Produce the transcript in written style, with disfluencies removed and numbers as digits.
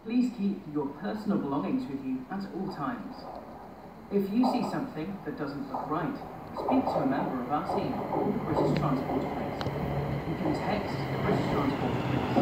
Please keep your personal belongings with you at all times. If you see something that doesn't look right, speak to a member of our team or the British Transport Police. You can text the British Transport Police